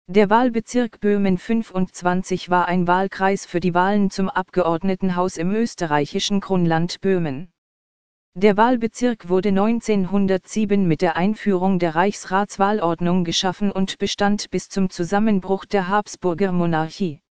Der Wahlbezirk Böhmen 25 war ein Wahlkreis für die Wahlen zum Abgeordnetenhaus im österreichischen Kronland Böhmen. Der Wahlbezirk wurde 1907 mit der Einführung der Reichsratswahlordnung geschaffen und bestand bis zum Zusammenbruch der Habsburger Monarchie.